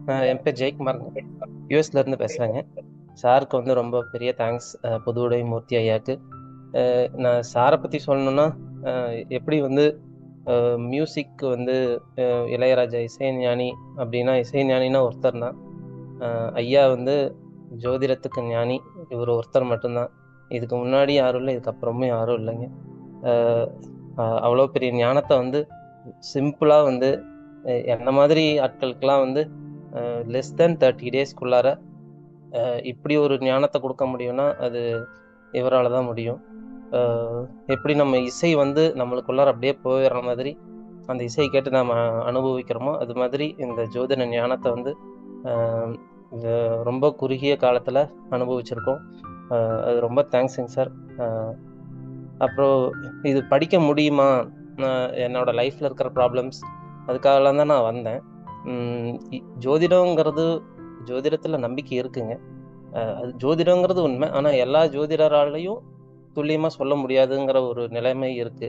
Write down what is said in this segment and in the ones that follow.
என் பேர் ஜெயக்குமாருங்க. யூஎஸ்ல இருந்து பேசுகிறேங்க. சாருக்கு வந்து ரொம்ப பெரிய தேங்க்ஸ், புதுவுடை மூர்த்தி ஐயாக்கு. நான் சாரை பற்றி சொல்லணுன்னா, எப்படி வந்து மியூசிக் வந்து இளையராஜா இசைஞானி அப்படின்னா, இசைஞானின்னா ஒருத்தர் தான். ஐயா வந்து ஜோதிடத்துக்கு ஞானி, இவர் ஒருத்தர் மட்டும்தான். இதுக்கு முன்னாடி யாரும் இல்லை, இதுக்கப்புறமும் யாரும் இல்லைங்க. அவ்வளோ பெரிய ஞானத்தை வந்து சிம்பிளாக வந்து என்ன மாதிரி ஆட்களுக்கெல்லாம் வந்து லெஸ் தென் 30 டேஸ்க்குள்ளார இப்படி ஒரு ஞானத்தை கொடுக்க முடியும்னா அது இவரால் தான் முடியும். எப்படி நம்ம இசை வந்து நம்மளுக்குள்ளார அப்படியே போயிடுற மாதிரி அந்த இசையை கேட்டு நம்ம அனுபவிக்கிறோமோ, அது மாதிரி இந்த ஜோதிட ஞானத்தை வந்து ரொம்ப குறுகிய காலத்தில் அனுபவிச்சிருக்கோம். அது ரொம்ப தேங்க்ஸுங்க சார். அப்புறம் இது படிக்க முடியுமா, என்னோட லைஃப்பில் இருக்கிற ப்ராப்ளம்ஸ் அதுக்காகலாம் தான் நான் வந்தேன். ஜோதிடங்கிறது, ஜோதிடத்தில் நம்பிக்கை இருக்குங்க. அது ஜோதிடங்கிறது உண்மை. ஆனால் எல்லா ஜோதிடராலையும் துல்லியமாக சொல்ல முடியாதுங்கிற ஒரு நிலைமை இருக்குது.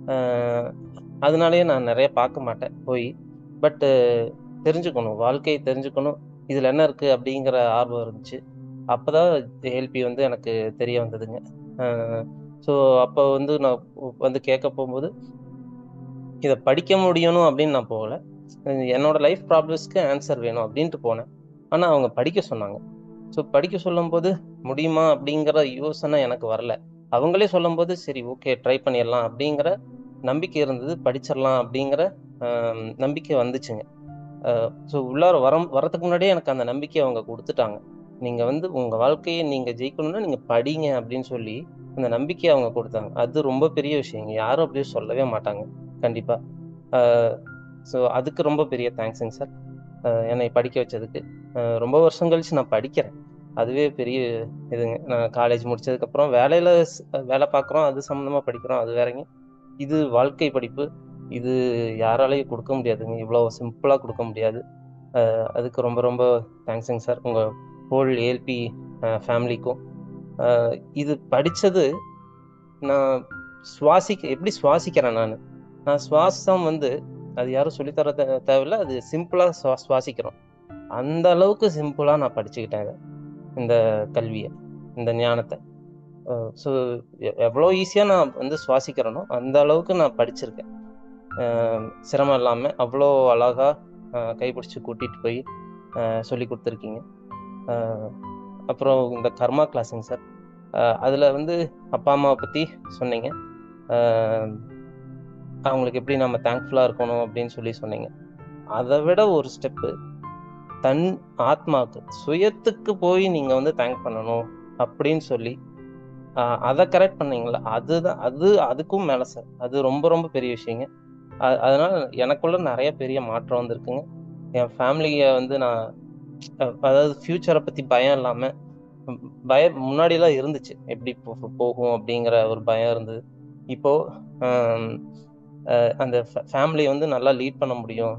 அதனாலேயே நான் நிறைய பார்க்க மாட்டேன் போய். பட்டு தெரிஞ்சுக்கணும், வாழ்க்கையை தெரிஞ்சுக்கணும், இதில் என்ன இருக்குது அப்படிங்கிற ஆர்வம் இருந்துச்சு. அப்போ தான் ஏஎல்பி வந்து எனக்கு தெரிய வந்ததுங்க. ஸோ அப்போ வந்து நான் வந்து கேட்க போகும்போது இதை படிக்க முடியணும் அப்படின்னு நான் போகல. என்னோட லைஃப் ப்ராப்ளம்ஸ்க்கு ஆன்சர் வேணும் அப்படின்ட்டு போனேன். ஆனால் அவங்க படிக்க சொன்னாங்க. ஸோ படிக்க சொல்லும்போது முடியுமா அப்படிங்கிற யோசனை எனக்கு வரல. அவங்களே சொல்லும்போது சரி ஓகே ட்ரை பண்ணிடலாம் அப்படிங்கிற நம்பிக்கை இருந்தது. படிச்சிடலாம் அப்படிங்கிற நம்பிக்கை வந்துச்சுங்க. ஸோ உள்ளார வரத்துக்கு முன்னாடியே எனக்கு அந்த நம்பிக்கையை அவங்க கொடுத்துட்டாங்க. நீங்கள் வந்து உங்கள் வாழ்க்கையை நீங்கள் ஜெயிக்கணும்னா நீங்கள் படிங்க அப்படின்னு சொல்லி அந்த நம்பிக்கையை அவங்க கொடுத்தாங்க. அது ரொம்ப பெரிய விஷயங்க. யாரும் அப்படியே சொல்லவே மாட்டாங்க கண்டிப்பாக. ஸோ அதுக்கு ரொம்ப பெரிய தேங்க்ஸுங்க சார், என்னை படிக்க வச்சதுக்கு. ரொம்ப வருஷம் கழிச்சு நான் படிக்கிறேன், அதுவே பெரிய இதுங்க. நான் காலேஜ் முடிச்சதுக்கப்புறம் வேலை பார்க்குறோம், அது சம்மந்தமாக படிக்கிறோம், அது வேறங்க. இது வாழ்க்கை படிப்பு. இது யாராலையும் கொடுக்க முடியாதுங்க, இவ்வளோ சிம்பிளாக கொடுக்க முடியாது. அதுக்கு ரொம்ப ரொம்ப தேங்க்ஸுங்க சார், உங்கள் ஹோல் ஏஎல்பி ஃபேமிலிக்கும். இது படித்தது நான் எப்படி சுவாசிக்கிறேன் நான் சுவாசம் வந்து அது யாரும் சொல்லித்தர தேவையில்லை. அது சிம்பிளாக சுவாசிக்கிறோம். அந்த அளவுக்கு சிம்பிளாக நான் படிச்சுக்கிட்டேன் இந்த கல்வியை, இந்த ஞானத்தை. ஸோ எவ்வளோ ஈஸியாக நான் வந்து சுவாசிக்கிறேனோ அந்த அளவுக்கு நான் படிச்சிருக்கேன். சிரமம் இல்லாமல் அவ்வளோ அழகாக கைப்பிடிச்சி கூட்டிகிட்டு போய் சொல்லி கொடுத்துருக்கீங்க. அப்புறம் இந்த கர்மா கிளாஸுங்க சார், அதில் வந்து அப்பா அம்மாவை பற்றி சொன்னீங்க. அவங்களுக்கு எப்படி நம்ம தேங்க்ஃபுல்லாக இருக்கணும் அப்படின்னு சொல்லி சொன்னீங்க. அதை விட ஒரு ஸ்டெப்பு தன் ஆத்மாவுக்கு, சுயத்துக்கு போய் நீங்கள் வந்து தேங்க் பண்ணணும் அப்படின்னு சொல்லி அதை கரெக்ட் பண்ணீங்களா, அதுக்கும் மேலே சார். அது ரொம்ப ரொம்ப பெரிய விஷயங்க. அதனால எனக்குள்ள நிறைய பெரிய மாற்றம் வந்திருக்குங்க. என் ஃபேமிலியை வந்து நான் அதாவது ஃப்யூச்சரை பற்றி பயம் இல்லாமல், பயம் முன்னாடியெல்லாம் இருந்துச்சு, எப்படி போகும் அப்படிங்கிற ஒரு பயம் இருந்தது. இப்போது அந்த ஃபேமிலியை வந்து நல்லா லீட் பண்ண முடியும்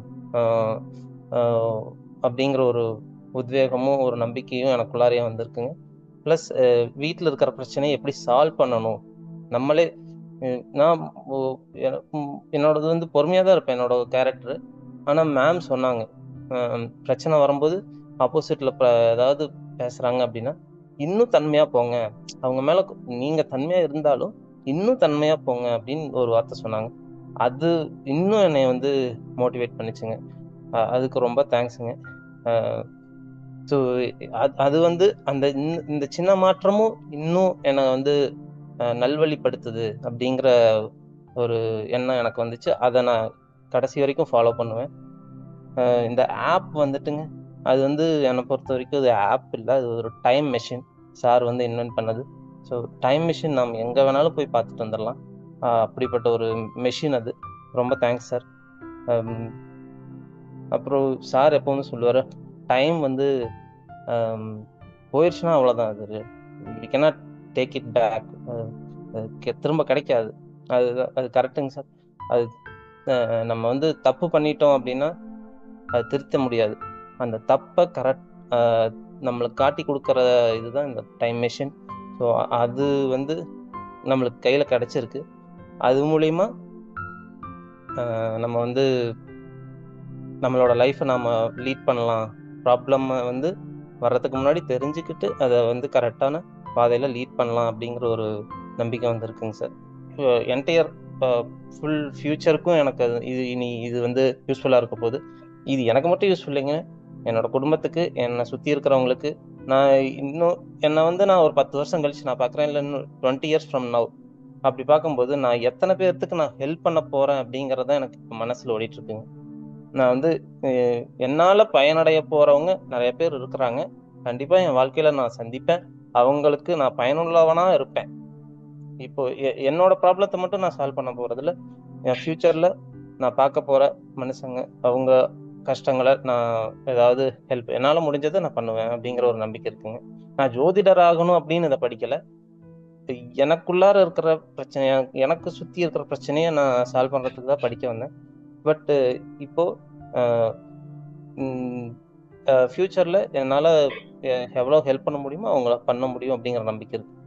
அப்படிங்கிற ஒரு உத்வேகமும் ஒரு நம்பிக்கையும் எனக்குள்ளாரையே வந்திருக்குங்க. ப்ளஸ் வீட்டில் இருக்கிற பிரச்சனையை எப்படி சால்வ் பண்ணணும் நம்மளே. நான் என்னோடது வந்து பொறுமையாக தான் இருப்பேன், என்னோட கேரக்டரு. ஆனால் மேம் சொன்னாங்க, பிரச்சனை வரும்போது ஆப்போசிட்டில் ஏதாவது பேசுகிறாங்க அப்படின்னா இன்னும் தன்மையாக போங்க, அவங்க மேலே நீங்கள் தன்மையாக இருந்தாலும் இன்னும் தன்மையாக போங்க அப்படின்னு ஒரு வார்த்தை சொன்னாங்க. அது இன்னும் என்னை வந்து மோட்டிவேட் பண்ணிச்சுங்க. அதுக்கு ரொம்ப தேங்க்ஸுங்க. ஸோ அது வந்து இந்த சின்ன மாற்றமும் இன்னும் என்னை வந்து நல்வழிப்படுத்துது அப்படிங்கிற ஒரு எண்ணம் எனக்கு வந்துச்சு. அதை நான் கடைசி வரைக்கும் ஃபாலோ பண்ணுவேன். இந்த ஆப் வந்துட்டுங்க, அது வந்து என்னை பொறுத்த வரைக்கும் அது ஆப் இல்லை, அது ஒரு டைம் மெஷின். சார் வந்து இன்வென்ட் பண்ணது. ஸோ டைம் மெஷின் நாம் எங்கே வேணாலும் போய் பார்த்துட்டு வந்துடலாம். அப்படிப்பட்ட ஒரு மெஷின் அது. ரொம்ப தேங்க்ஸ் சார். அப்புறம் சார் எப்போவுமே சொல்லுவார், டைம் வந்து போயிடுச்சுன்னா அவ்வளோதான், அது we cannot take it back, திரும்ப கிடைக்காது. அது கரெக்டுங்க சார். அது நம்ம வந்து தப்பு பண்ணிட்டோம் அப்படின்னா அது திருத்த முடியாது. அந்த தப்பை நம்மளுக்கு காட்டி கொடுக்குற இதுதான் இந்த டைம் மெஷின். ஸோ அது வந்து நம்மளுக்கு கையில் கிடச்சிருக்கு. அது மூலிமா நம்ம வந்து நம்மளோட லைஃப்பை நாம் லீட் பண்ணலாம் ப்ராப்ளம் வந்து வர்றதுக்கு முன்னாடி தெரிஞ்சுக்கிட்டு அதை வந்து கரெக்டான பாதையில் லீட் பண்ணலாம் அப்படிங்கிற ஒரு நம்பிக்கை வந்துருக்குங்க சார். என்டையர் ஃபுல் ஃப்யூச்சருக்கும் எனக்கு இது வந்து யூஸ்ஃபுல்லாக இருக்க போகுது. இது எனக்கு மட்டும் யூஸ்ஃபுல் இல்லைங்க, என்னோட குடும்பத்துக்கு, என்னை சுற்றி இருக்கிறவங்களுக்கு. நான் இன்னும் என்னை வந்து நான் ஒரு 10 வருஷம் கழிச்சு நான் பார்க்குறேன், இல்லை இன்னும் 20 இயர்ஸ் ஃப்ரம் நவ் அப்படி பார்க்கும்போது நான் எத்தனை பேர்த்துக்கு நான் ஹெல்ப் பண்ண போகிறேன் அப்படிங்கிறத எனக்கு இப்போ மனசில் ஓடிட்டுருக்குங்க. நான் வந்து என்னால் பயனடைய போகிறவங்க நிறைய பேர் இருக்கிறாங்க. கண்டிப்பாக என் வாழ்க்கையில் நான் சந்திப்பேன். அவங்களுக்கு நான் பயனுள்ளவனாக இருப்பேன். இப்போ என்னோட ப்ராப்ளத்தை மட்டும் நான் சால்வ் பண்ண போகிறதில்ல, என் ஃப்யூச்சரில் நான் பார்க்க போகிற மனுஷங்க அவங்க கஷ்டங்களை நான் ஏதாவது ஹெல்ப் என்னால் முடிஞ்சதை நான் பண்ணுவேன் அப்படிங்கிற ஒரு நம்பிக்கை இருக்குங்க. நான் ஜோதிடர் ஆகணும் அப்படின்னு இதை படிக்கலை. எனக்குள்ளார இருக்கிற பிரச்சனையை, எனக்கு சுற்றி இருக்கிற பிரச்சனையை நான் சால்வ் பண்ணுறதுக்கு தான் படிக்க வந்தேன். பட்டு இப்போ ஃப்யூச்சரில் என்னால் எவ்வளோ ஹெல்ப் பண்ண முடியுமோ அவங்கள பண்ண முடியும் அப்படிங்கிற நம்பிக்கை இருக்குது.